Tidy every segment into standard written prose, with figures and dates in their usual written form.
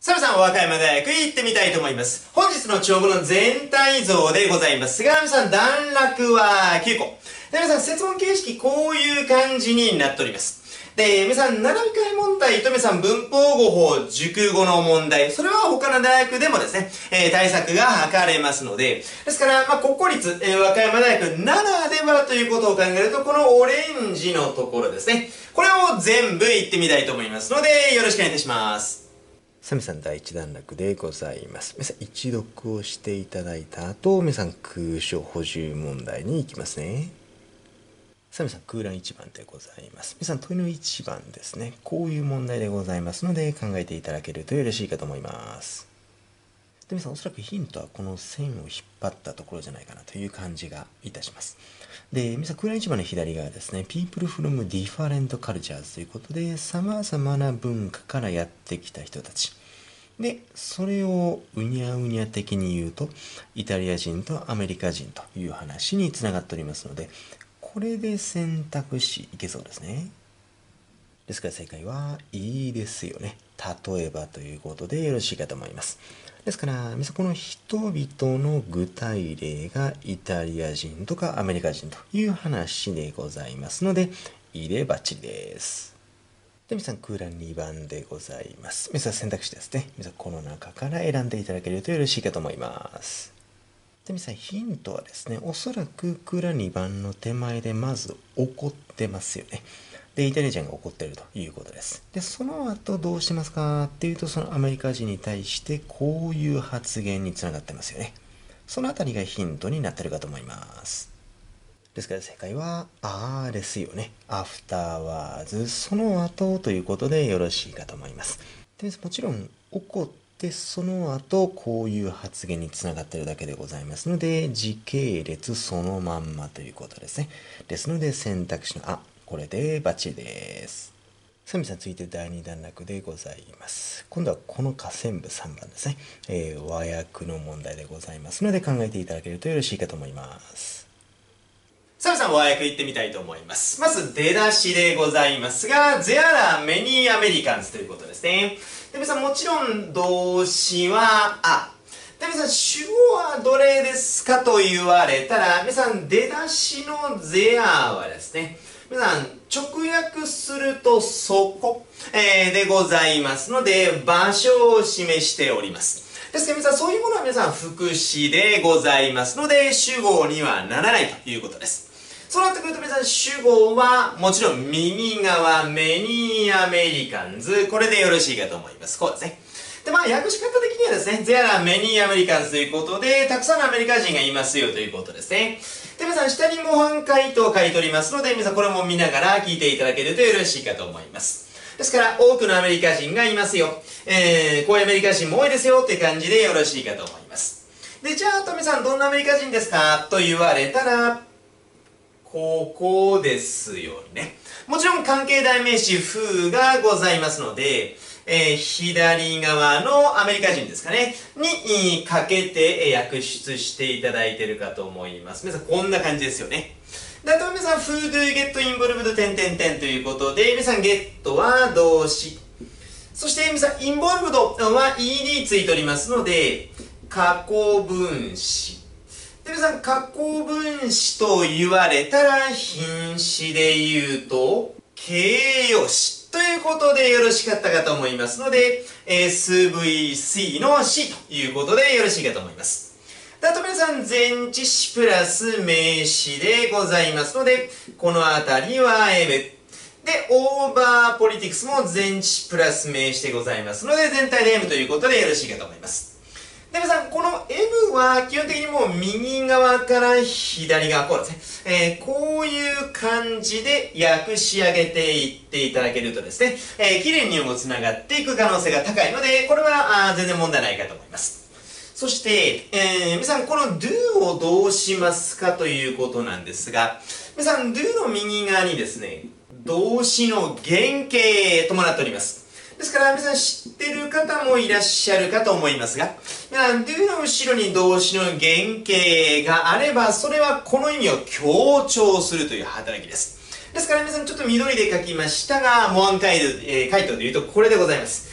サルさん、和歌山大学行ってみたいと思います。本日の帳簿の全体像でございますが、皆さん、段落は9個。で、皆さん、設問形式、こういう感じになっております。で、皆さん、並び替え問題と皆さん、文法語法、熟語の問題、それは他の大学でもですね、対策が図れますので、ですから、国公立、和歌山大学ならではということを考えると、このオレンジのところですね、これを全部言ってみたいと思いますので、よろしくお願いいたします。 サミさん第一段落でございます。皆さん一読をしていただいた後、皆さん空所補充問題に行きますね。サミさん空欄1番でございます。皆さん問いの1番ですね。こういう問題でございますので考えていただけるとよろしいかと思います。で皆さんおそらくヒントはこの線を引っ張ったところじゃないかなという感じがいたします。で、皆さん空欄1番の左側ですね。People from different cultures ということで様々な文化からやってきた人たち。で、それをうにゃうにゃ的に言うと、イタリア人とアメリカ人という話につながっておりますので、これで選択肢いけそうですね。ですから正解はいいですよね。例えばということでよろしいかと思います。ですから、皆さんこの人々の具体例がイタリア人とかアメリカ人という話でございますので、いい例バッチリです。で、皆さん空欄2番でございます。皆さん選択肢ですね。皆さんこの中から選んでいただけるとよろしいかと思います。で、皆さんヒントはですね、おそらく空欄2番の手前でまず怒ってますよね。で、イタリア人が怒っているということです。で、その後どうしてますかっていうと、そのアメリカ人に対してこういう発言につながってますよね。そのあたりがヒントになっているかと思います。ですから正解は、ですよね。アフターワーズ、その後ということでよろしいかと思います。で、もちろん、怒ってその後、こういう発言につながっているだけでございますので、時系列そのまんまということですね。ですので、選択肢のこれでバッチリです。サミさん続いて第2段落でございます。今度はこの下線部3番ですね。和訳の問題でございますので考えていただけるとよろしいかと思います。 サムさん和訳行ってみたいと思います。まず出だしでございますが、There are many Americans ということですね。で、皆さんもちろん動詞はで、皆さん主語はどれですかと言われたら、皆さん出だしの There はですね、皆さん直訳するとそこ、でございますので、場所を示しております。ですから皆さんそういうものは皆さん副詞でございますので、主語にはならないということです。そうなってくると皆さん主語はもちろん右側メニーアメリカンズ、これでよろしいかと思います。こうですね。で、訳し方的にはですね、There are many Americans ということで、たくさんのアメリカ人がいますよということですね。で、皆さん下に模範回答を書いておりますので、皆さんこれも見ながら聞いていただけるとよろしいかと思います。ですから、多くのアメリカ人がいますよ。こういうアメリカ人も多いですよっていう感じでよろしいかと思います。で、じゃあ、トミさんどんなアメリカ人ですかと言われたら、ここですよね。もちろん関係代名詞風がございますので、左側のアメリカ人ですかね、にかけて訳出していただいているかと思います。皆さんこんな感じですよね。で、あと皆さん、who do you get involved 点々点ということで、皆さん get は動詞。そして皆さん、involved は ed ついておりますので、過去分詞。で、皆さん、過去分詞と言われたら、品詞で言うと、形容詞ということでよろしかったかと思いますので、SVC の C ということでよろしいかと思います。で、あと皆さん、前置詞プラス名詞でございますので、このあたりは M。で、オーバーポリティクスも前置詞プラス名詞でございますので、全体で M ということでよろしいかと思います。で、皆さん、この M は基本的にもう右側から左側、こうですね。こういう感じで訳し上げていっていただけるとですね、綺麗にもつながっていく可能性が高いので、これは全然問題ないかと思います。そして、皆さん、この do をどうしますかということなんですが、皆さん、do の右側にですね、動詞の原型伴っております。ですから、皆さん知ってる方もいらっしゃるかと思いますが、do の後ろに動詞の原型があれば、それはこの意味を強調するという働きです。ですから皆さんちょっと緑で書きましたが、模範回答で言うとこれでございます。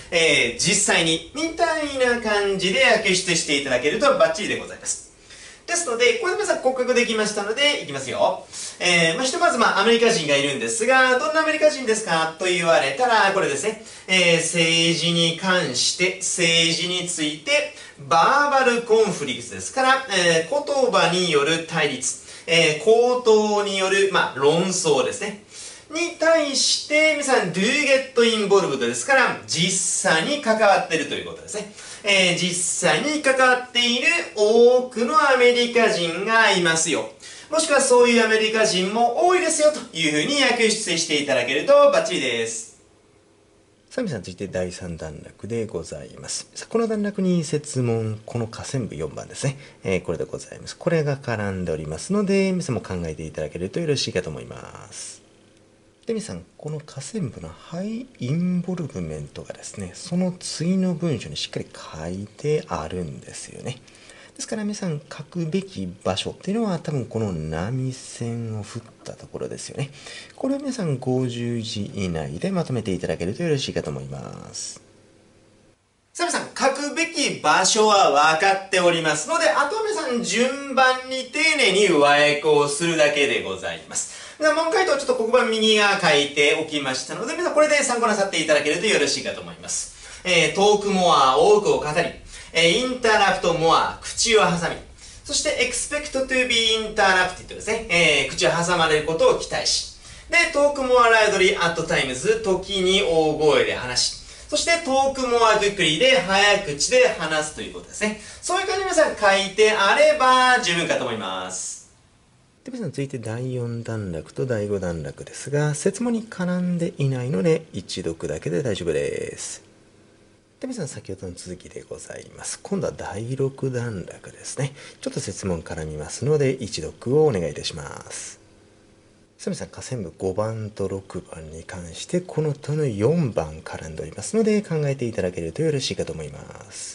実際に、みたいな感じで訳出していただけるとバッチリでございます。ですので、これで皆さん骨格できましたので、いきますよ。ひとまずアメリカ人がいるんですが、どんなアメリカ人ですかと言われたら、これですね。政治に関して、政治について、バーバルコンフリクトですから、言葉による対立、口頭による、論争ですね。に対して、皆さん、do get involved ですから、実際に関わっているということですね。実際に関わっている多くのアメリカ人がいますよ。もしくはそういうアメリカ人も多いですよというふうに訳出していただけるとバッチリです。 さあ皆さん、続いて第3段落でございます。この段落に設問、この下線部4番ですね。これでございます。これが絡んでおりますので、皆さんも考えていただけるとよろしいかと思います。で、皆さん、この下線部のハイインボルブメントがですね、その次の文章にしっかり書いてあるんですよね。ですから皆さん書くべき場所っていうのは多分この波線を振ったところですよね。これを皆さん50字以内でまとめていただけるとよろしいかと思います。 さあ皆さん、書くべき場所は分かっておりますので、あとは皆さん順番に丁寧に和訳をするだけでございます。問回答はちょっと黒板右側書いておきましたので、皆さんこれで参考なさっていただけるとよろしいかと思います。トークモア、多くを語り、インタラプトモア、口を挟み、そして expect to be interrupted ですね。口を挟まれることを期待し、で、トークモアライドリーアットタイムズ、時に大声で話し、そしてトークモアクイックリーで早口で話すということですね。そういう感じで皆さん書いてあれば十分かと思います。 で、皆さん続いて第4段落と第5段落ですが、設問に絡んでいないので一読だけで大丈夫です。で、皆さん先ほどの続きでございます。今度は第6段落ですね。ちょっと設問絡みますので一読をお願いいたします。さあ皆さん、下線部5番と6番に関してこの問いの4番絡んでおりますので考えていただけるとよろしいかと思います。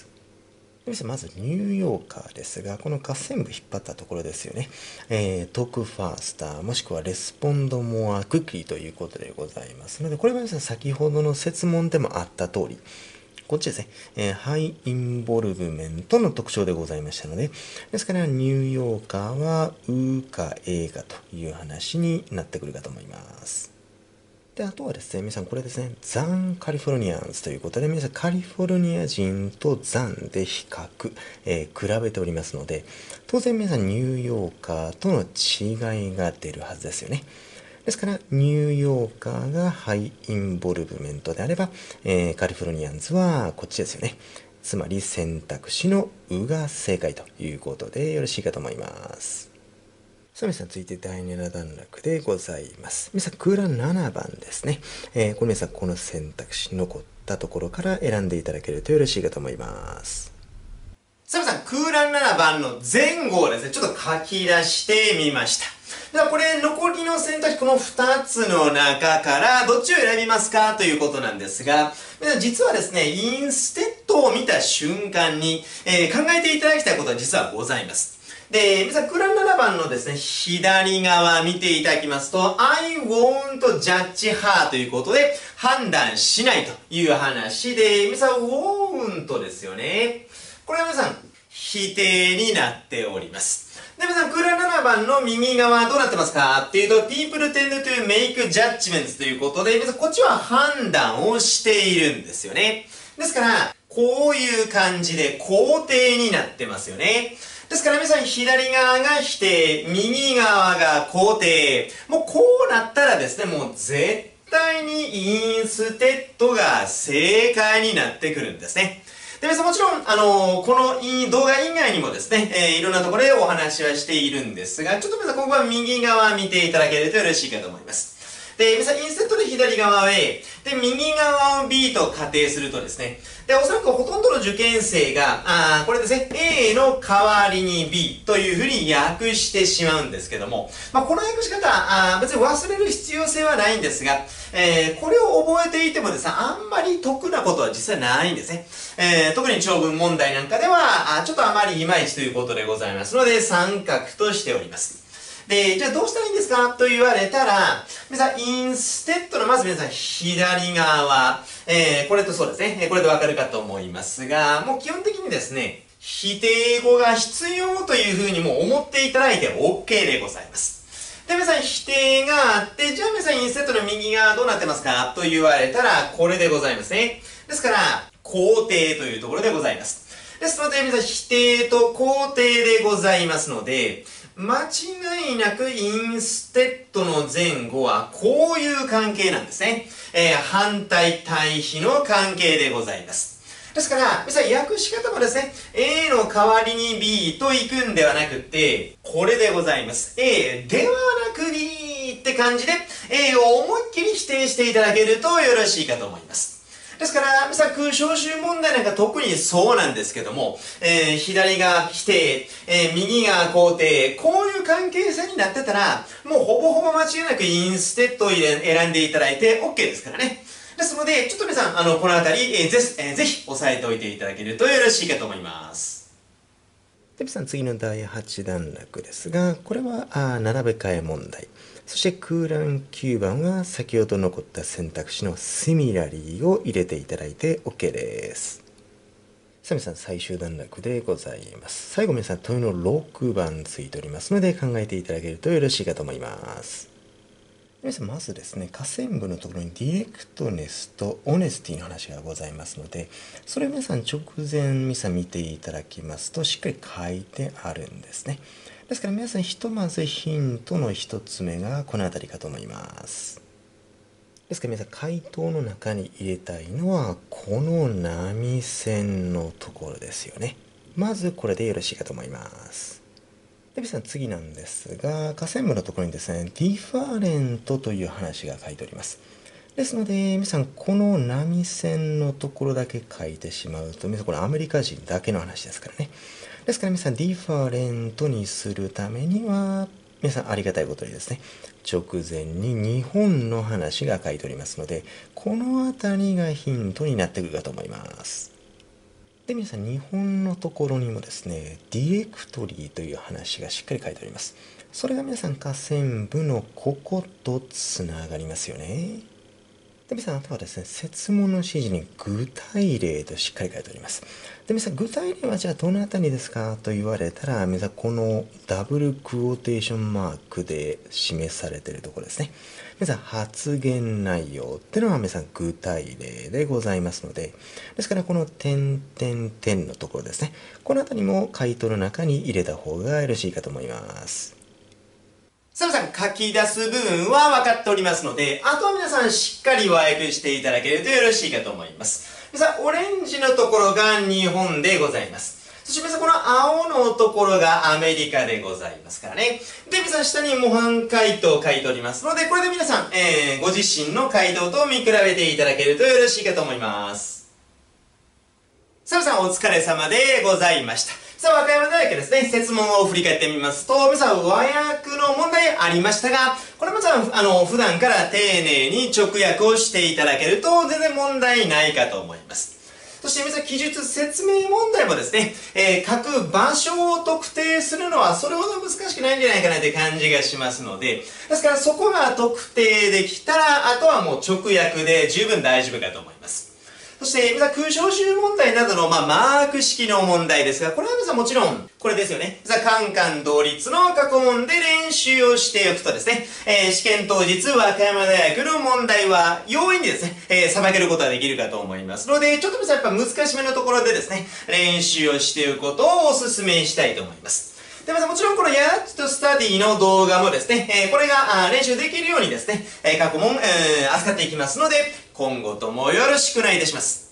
まずニューヨーカーですが、この下線部引っ張ったところですよね。トークファースターもしくはレスポンドモアクイックリーということでございますので、これは皆さん先ほどの設問でもあった通り、こっちですね、ハイインボルブメントの特徴でございましたので、ですからニューヨーカーはうかえかという話になってくるかと思います。で、あとはですね、皆さんこれですね、ザンカリフォルニアンズということで、皆さんカリフォルニア人とザンで比較、比べておりますので、当然皆さんニューヨーカーとの違いが出るはずですよね。ですから、ニューヨーカーがハイインボルブメントであれば、カリフォルニアンズはこっちですよね。つまり選択肢のうが正解ということでよろしいかと思います。さあ皆さん、続いて第7段落でございます。皆さん、空欄7番ですね。これ皆さん、この選択肢残ったところから選んでいただけるとよろしいかと思います。 さあ皆さん、空欄7番の前後をですね、ちょっと書き出してみました。ではこれ、残りの選択肢、この2つの中からどっちを選びますかということなんですが、実はですね、インステッドを見た瞬間に、考えていただきたいことは実はございます。で、皆さん、空欄7番のですね、左側見ていただきますと、I won't judge her ということで、判断しないという話で、皆さん、won't ですよね。これは皆さん、否定になっております。で、皆さん、空欄7番の右側どうなってますかっていうと、people tend to make judgments ということで、皆さん、こっちは判断をしているんですよね。ですから、こういう感じで肯定になってますよね。ですから皆さん、左側が否定、右側が肯定。もうこうなったらですね、もう絶対にインステッドが正解になってくるんですね。で、皆さんもちろん、この動画以外にもですね、いろんなところでお話はしているんですが、ちょっと皆さん、ここは右側見ていただけるとよろしいかと思います。で、皆さん、インステッドで左側を A、で、右側を B と仮定するとですね、で、おそらくほとんどの受験生が、これですね、A の代わりに B というふうに訳してしまうんですけども、この訳し方、別に忘れる必要性はないんですが、これを覚えていてもですね、あんまり得なことは実際ないんですね。特に長文問題なんかでは、ちょっとあまりいまいちということでございますので、三角としております。 で、じゃあどうしたらいいんですかと言われたら、皆さん、インステッドのまず皆さん、左側、これとそうですね、これでわかるかと思いますが、もう基本的にですね、否定語が必要というふうにも思っていただいて OK でございます。で、皆さん否定があって、じゃあ皆さんインステッドの右側どうなってますかと言われたら、これでございますね。ですから、肯定というところでございます。ですので、皆さん否定と肯定でございますので、間違いなくインステッドの前後はこういう関係なんですね。反対対比の関係でございます。ですから、皆さん訳し方もですね、A の代わりに B と行くんではなくて、これでございます。A ではなく B って感じで、A を思いっきり否定していただけるとよろしいかと思います。ですから、皆さん空小集問題なんか特にそうなんですけども、左が否定、右が肯定、こういう関係性になってたら、もうほぼほぼ間違いなくインステッドを選んでいただいて OK ですからね。ですので、ちょっと皆さん、このあたり、ぜひ押さえておいていただけるとよろしいかと思います。 で、皆さん次の第8段落ですが、これは並べ替え問題。そして空欄9番は先ほど残った選択肢の similarly を入れていただいて OK です。さあ皆さん最終段落でございます。最後皆さん問いの6番ついておりますので考えていただけるとよろしいかと思います。皆さんまずですね、下線部のところにディレクトネスとオネスティの話がございますので、それを皆さん直前皆さん見ていただきますとしっかり書いてあるんですね。ですから皆さんひとまずヒントの一つ目がこの辺りかと思います。ですから皆さん回答の中に入れたいのはこの波線のところですよね。まずこれでよろしいかと思います。で皆さん次なんですが、下線部のところにですね、ディファレントという話が書いております。ですので皆さんこの波線のところだけ書いてしまうと、皆さんこれアメリカ人だけの話ですからね。ですから皆さんディファレントにするためには皆さんありがたいことにですね、直前に日本の話が書いておりますので、この辺りがヒントになってくるかと思います。で皆さん日本のところにもですね、ディレクトリーという話がしっかり書いております。それが皆さん下線部のこことつながりますよね。で皆さんあとはですね、設問の指示に具体例としっかり書いております。で皆さん具体例はじゃあどのあたりですかと言われたら、皆さんこのダブルクォーテーションマークで示されているところですね。皆さん発言内容っていうのは皆さん具体例でございますので、ですからこの点々点のところですね、このあたりも回答の中に入れた方がよろしいかと思います。 さあ皆さん書き出す部分は分かっておりますので、あとは皆さんしっかり和訳していただけるとよろしいかと思います。皆さんオレンジのところが日本でございます。そして皆さんこの青のところがアメリカでございますからね。で皆さん下に模範回答を書いておりますので、これで皆さん、ご自身の回答と見比べていただけるとよろしいかと思います。さあ皆さんお疲れ様でございました。さあ、和歌山大学ですね、設問を振り返ってみますと、皆さん和訳の問題ありましたが、これ皆さん、普段から丁寧に直訳をしていただけると全然問題ないかと思います。そして皆さん、記述説明問題もですね、書く場所を特定するのはそれほど難しくないんじゃないかなという感じがしますので、ですからそこが特定できたら、あとはもう直訳で十分大丈夫かと思います。そして、皆さん、空小集問題などの、マーク式の問題ですが、これは皆さんもちろん、これですよね。皆さん、カンカン同率の過去問で練習をしておくとですね、試験当日、和歌山大学の問題は、容易にですね、さばけることができるかと思いますので、ちょっと皆さん、やっぱ難しめのところでですね、練習をしておくことをお勧めしたいと思います。で、またもちろんこのやっとスタディの動画もですね、これが練習できるようにですね、過去問、扱っていきますので、今後ともよろしくお願いいたします。